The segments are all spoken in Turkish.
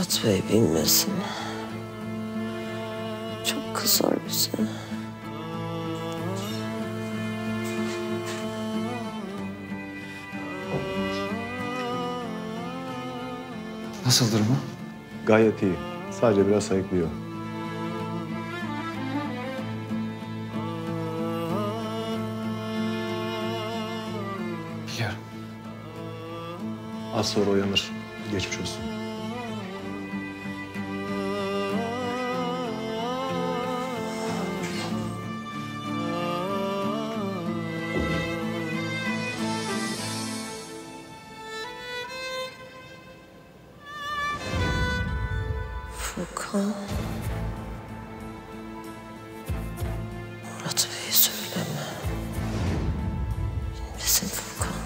Murat Bey bilmesin. Çok kızar bize. Nasıl durumu? Gayet iyi. Sadece biraz sayıklıyor. Biliyorum. Az sonra uyanır. Geçmiş olsun. Furkan. Murat Bey'e söyleme. Bilmesin Furkan.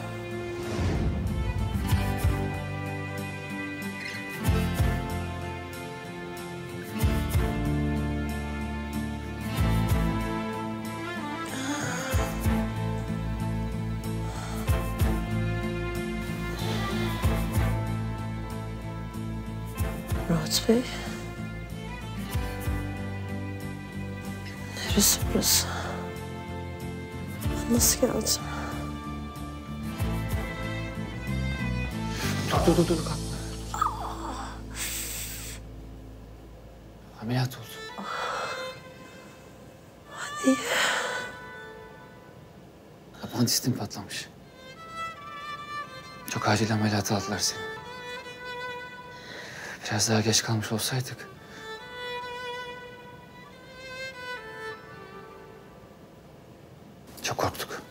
Murat Bey. Neresi burası? Ben nasıl geleceğim? Dur kalk. Ameliyat oldu. Hadi. Apandistin patlamış. Çok acil ameliyata aldılar seni. Biraz daha geç kalmış olsaydık. Çok korktuk.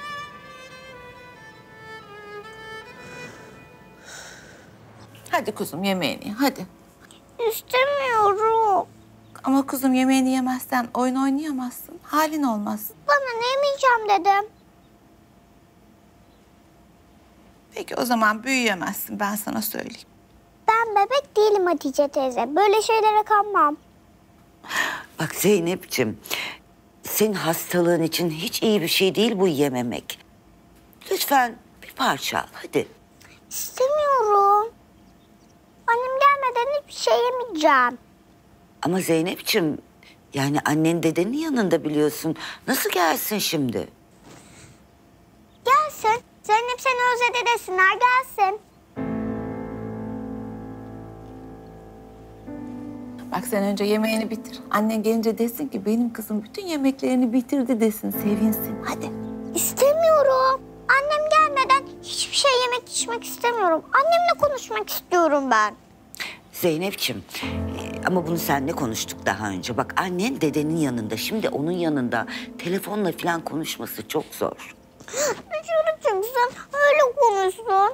Hadi kuzum yemeğini ye, hadi. İstemiyorum. Ama kuzum yemeğini yemezsen oyun oynayamazsın. Halin olmaz. Bana ne yemeyeceğim dedim. Peki o zaman büyüyemezsin, ben sana söyleyeyim. Ben bebek değilim Hatice teyze. Böyle şeylere kanmam. Bak Zeynep'ciğim, senin hastalığın için hiç iyi bir şey değil bu yememek. Lütfen bir parça al, hadi. İstemiyorum. Annem gelmeden hiçbir şey yemeyeceğim. Ama Zeynep'ciğim, yani annen dedenin yanında biliyorsun. Nasıl gelsin şimdi? Gelsin. Zeynep seni özledi desinler, gelsin. Bak sen önce yemeğini bitir. Annen gelince desin ki benim kızım bütün yemeklerini bitirdi desin, sevinsin. Hadi. İstemiyorum. Annem gelmeden hiçbir şey yemek içmek istemiyorum. Annemle konuşmak istiyorum ben. Zeynep'ciğim, ama bunu seninle konuştuk daha önce. Bak annen dedenin yanında, şimdi onun yanında telefonla falan konuşması çok zor. Dışarı çıksın, öyle konuşsun.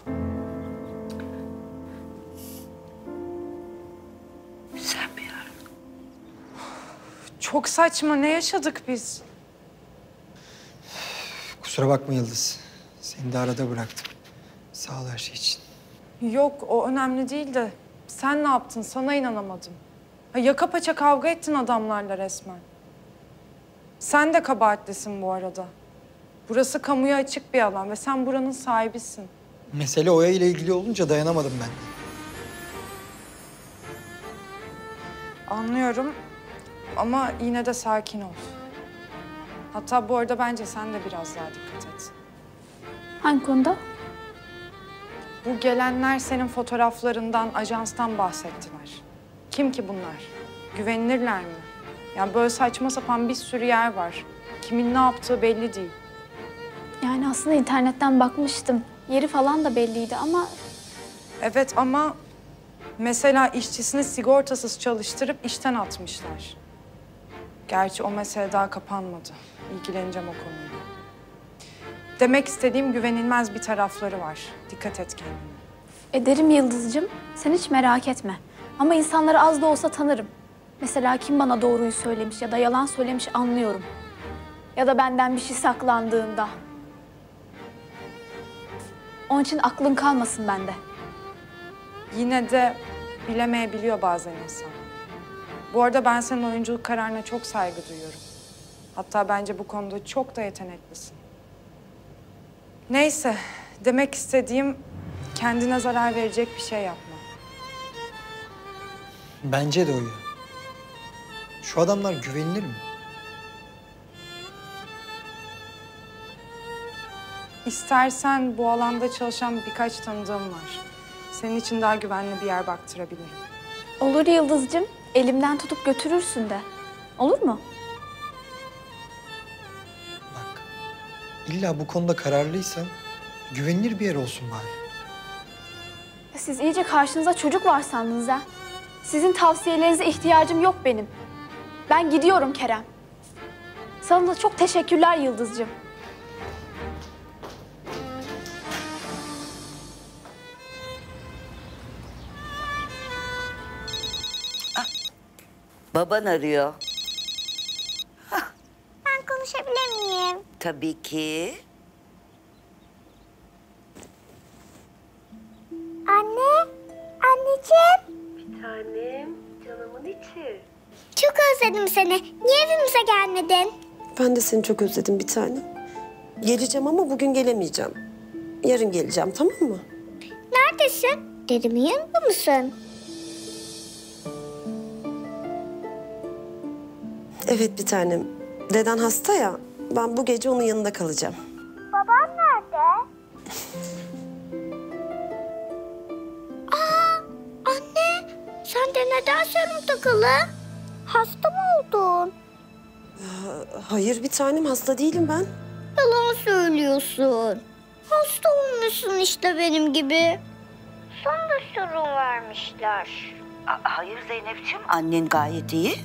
Sen bir ara. Çok saçma. Ne yaşadık biz? Kusura bakma Yıldız. Seni de arada bıraktım. Sağ ol her şey için. Yok, o önemli değil de sen ne yaptın? Sana inanamadım. Ha, yaka paça kavga ettin adamlarla resmen. Sen de kabahatlisin bu arada. Burası kamuya açık bir alan ve sen buranın sahibisin. Mesele Oya ile ilgili olunca dayanamadım ben. Anlıyorum ama yine de sakin ol. Hatta bu arada bence sen de biraz daha dikkat et. Hangi konuda? Bu gelenler senin fotoğraflarından, ajanstan bahsettiler. Kim ki bunlar? Güvenilirler mi? Yani böyle saçma sapan bir sürü yer var. Kimin ne yaptığı belli değil. Yani aslında internetten bakmıştım. Yeri falan da belliydi ama... Evet ama mesela işçisini sigortasız çalıştırıp işten atmışlar. Gerçi o mesele daha kapanmadı. İlgileneceğim o konuyla. Demek istediğim güvenilmez bir tarafları var. Dikkat et kendine. Ederim Yıldız'cığım. Sen hiç merak etme. Ama insanları az da olsa tanırım. Mesela kim bana doğruyu söylemiş ya da yalan söylemiş anlıyorum. Ya da benden bir şey saklandığında. Onun için aklın kalmasın bende. Yine de bilemeyebiliyor bazen insan. Bu arada ben senin oyunculuk kararına çok saygı duyuyorum. Hatta bence bu konuda çok da yeteneklisin. Neyse, demek istediğim kendine zarar verecek bir şey yapma. Bence de o ya. Şu adamlar güvenilir mi? İstersen bu alanda çalışan birkaç tanıdığım var. Senin için daha güvenli bir yer baktırabilirim. Olur Yıldız'cığım. Elimden tutup götürürsün de. Olur mu? Bak, illa bu konuda kararlıysan güvenilir bir yer olsun bari. Siz iyice karşınıza çocuk var sandınız ha. Sizin tavsiyelerinize ihtiyacım yok benim. Ben gidiyorum Kerem. Sana da çok teşekkürler Yıldız'cığım. Baban arıyor. Ben konuşabilir miyim? Tabii ki. Anne, anneciğim. Bir tanem, canımın içi. Çok özledim seni. Niye evimize gelmedin? Ben de seni çok özledim bir tanem. Geleceğim ama bugün gelemeyeceğim. Yarın geleceğim, tamam mı? Neredesin? Dedemin yanında mısın? Evet bir tanem. Deden hasta ya. Ben bu gece onun yanında kalacağım. Babam nerede? Anne, sen de neden serum takılı? Hasta mı oldun? Hayır bir tanem, hasta değilim ben. Yalan söylüyorsun. Hasta olmuşsun işte benim gibi. Sana da serum vermişler. Hayır Zeynep'ciğim, annen gayet iyi.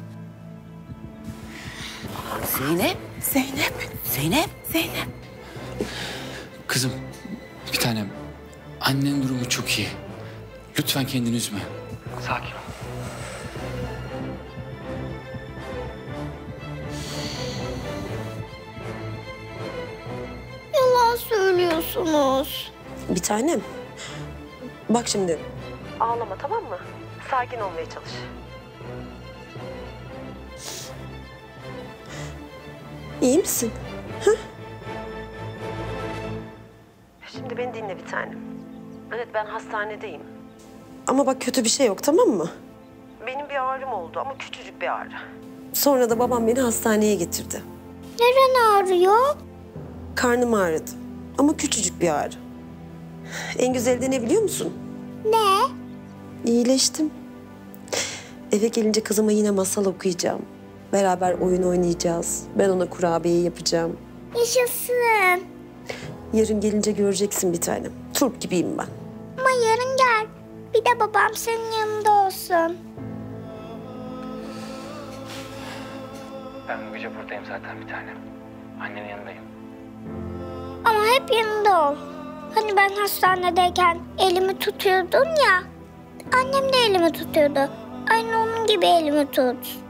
Zeynep. Zeynep. Kızım, bir tanem. Annenin durumu çok iyi. Lütfen kendini üzme. Sakin ol. Yalan söylüyorsunuz. Bir tanem. Bak şimdi. Ağlama, tamam mı? Sakin olmaya çalış. İyi misin? Hı? Şimdi beni dinle bir tanem. Evet, ben hastanedeyim. Ama bak kötü bir şey yok, tamam mı? Benim bir ağrım oldu ama küçücük bir ağrı. Sonra da babam beni hastaneye getirdi. Neren ağrıyor? Karnım ağrıdı ama küçücük bir ağrı. En güzeli de ne biliyor musun? Ne? İyileştim. Eve gelince kızıma yine masal okuyacağım. Beraber oyun oynayacağız. Ben ona kurabiye yapacağım. Yaşasın. Yarın gelince göreceksin bir tanem. Turp gibiyim ben. Ama yarın gel. Bir de babam senin yanında olsun. Ben bu gece buradayım zaten bir tanem. Annenin yanındayım. Ama hep yanında ol. Hani ben hastanedeyken elimi tutuyordun ya. Annem de elimi tutuyordu. Aynı onun gibi elimi tut.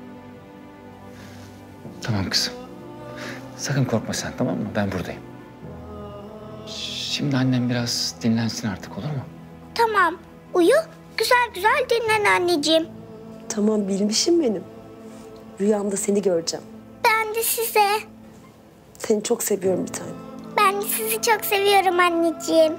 Tamam kızım. Sakın korkma sen, tamam mı? Ben buradayım. Şimdi annem biraz dinlensin artık, olur mu? Tamam. Uyu. Güzel güzel dinlen anneciğim. Tamam, bilmişim benim. Rüyamda seni göreceğim. Ben de size. Seni çok seviyorum bir tanem. Ben de sizi çok seviyorum anneciğim.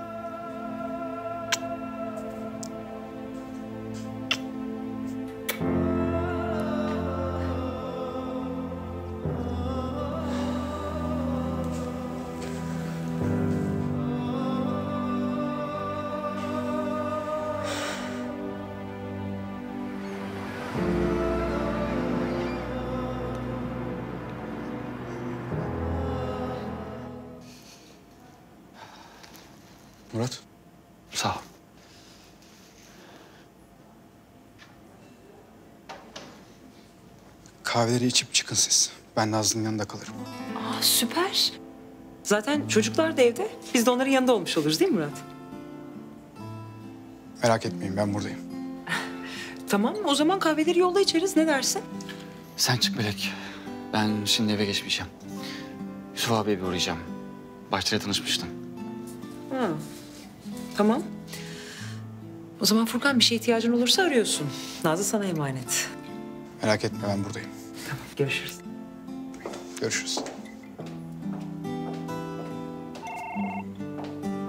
Murat. Sağ ol. Kahveleri içip çıkın siz. Ben Nazlı'nın yanında kalırım. Aa, süper. Zaten çocuklar da evde. Biz de onların yanında olmuş oluruz değil mi Murat? Merak etmeyin, ben buradayım. Tamam, o zaman kahveleri yolda içeriz. Ne dersin? Sen çık Melek. Ben şimdi eve geçmeyeceğim. Yusuf abiye bir uğrayacağım. Bahçede tanışmıştım. Ha. Tamam. O zaman Furkan bir şeye ihtiyacın olursa arıyorsun. Nazlı sana emanet. Merak etme, ben buradayım. Tamam, görüşürüz. Görüşürüz.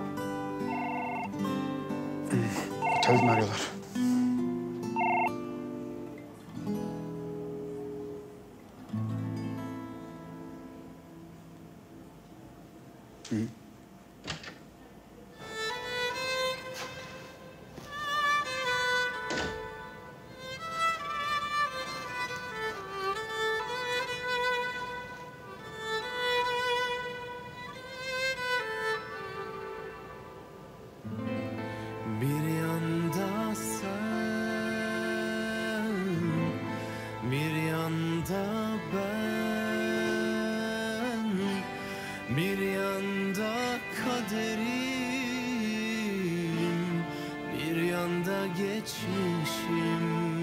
Otelden arıyorlar. Bir yanda sen, bir yanda ben, bir yanda kaderim, bir yanda geçmişim,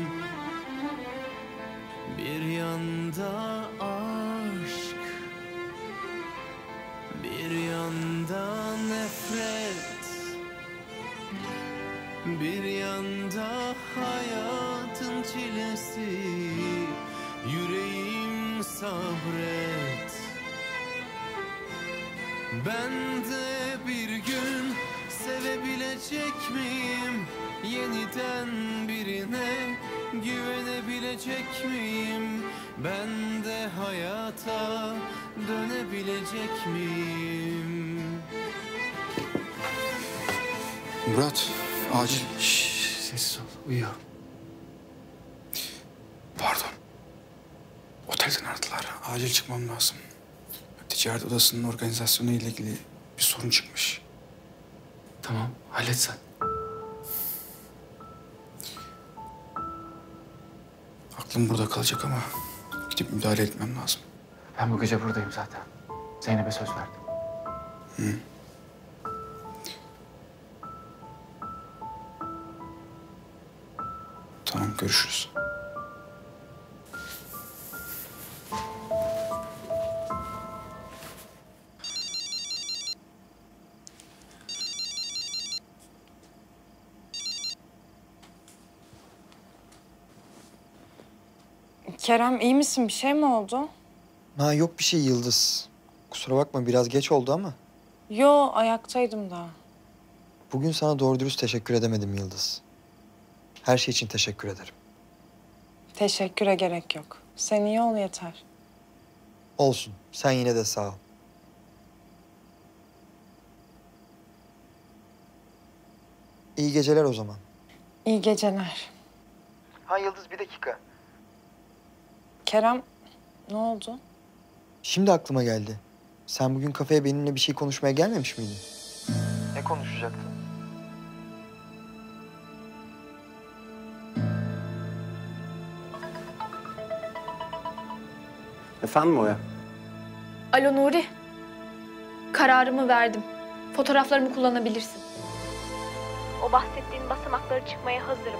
bir yanda aşk, bir yanda nefret. Bir yanda hayatın çilesi, yüreğim sabret. Ben de bir gün sevebilecek miyim? Yeniden birine güvenebilecek miyim? Ben de hayata dönebilecek miyim? Murat, acil. Sessiz ol. Uyuyor. Pardon. Otelden aradılar. Acil çıkmam lazım. Ticaret odasının organizasyonu ile ilgili bir sorun çıkmış. Tamam. Hallet sen. Aklım burada kalacak ama gidip müdahale etmem lazım. Ben bu gece buradayım zaten. Zeynep'e söz verdim. Hı. Tamam, görüşürüz. Kerem iyi misin? Bir şey mi oldu? Ha yok bir şey Yıldız. Kusura bakma biraz geç oldu ama. Yo, ayaktaydım daha. Bugün sana doğru dürüst teşekkür edemedim Yıldız. Her şey için teşekkür ederim. Teşekküre gerek yok. Sen iyi ol yeter. Olsun. Sen yine de sağ ol. İyi geceler o zaman. İyi geceler. Ha Yıldız bir dakika. Kerem, ne oldu? Şimdi aklıma geldi. Sen bugün kafeye benimle bir şey konuşmaya gelmemiş miydin? Ne konuşacaktın? Efendim Oya? Alo Nuri. Kararımı verdim. Fotoğraflarımı kullanabilirsin. O bahsettiğin basamakları çıkmaya hazırım.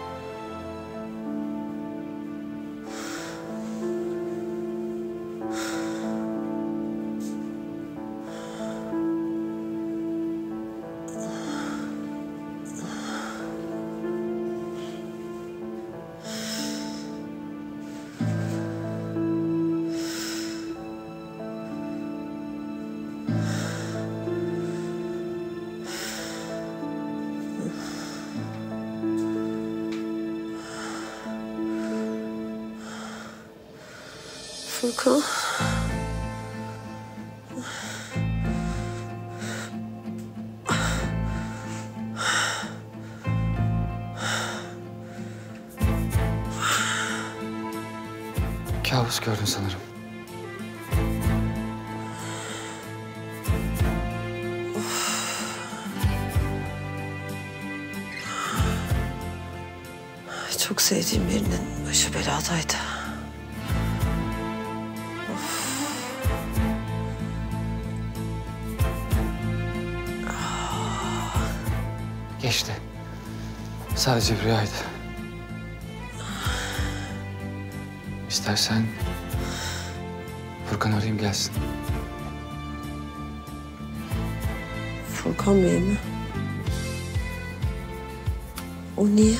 Furkan. Kabus gördün sanırım. Çok sevdiğim birinin başı beladaydı. Geçti. Sadece bir rüyaydı. İstersen Furkan arayayım gelsin. Furkan Bey mi? O niye?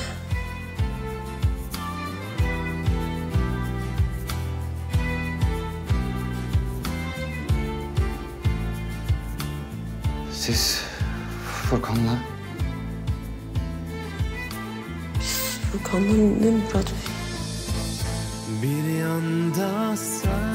Siz Furkan'la... Furkan'la ne Murat Bey? Bir yanda sen,